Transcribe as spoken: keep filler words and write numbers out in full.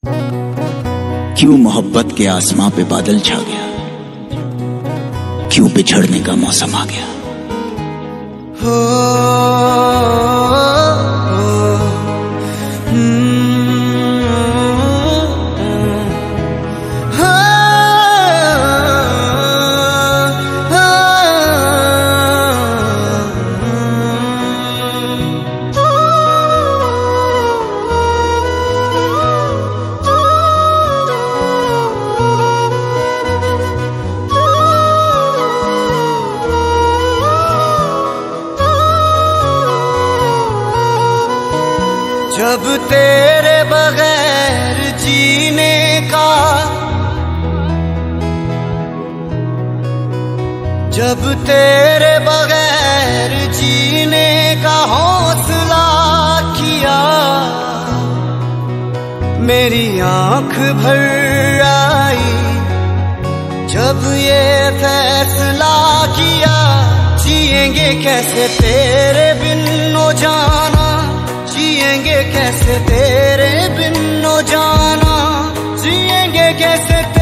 क्यों मोहब्बत के आसमां पे बादल छा गया, क्यों बिछड़ने का मौसम आ गया। हो, जब तेरे बगैर जीने का, जब तेरे बगैर जीने का हौसला किया, मेरी आंख भर आई जब ये फैसला किया। जिएंगे कैसे तेरे बिन ओ जाना, जिएंगे कैसे तेरे बिन ओ जाना, जिएंगे कैसे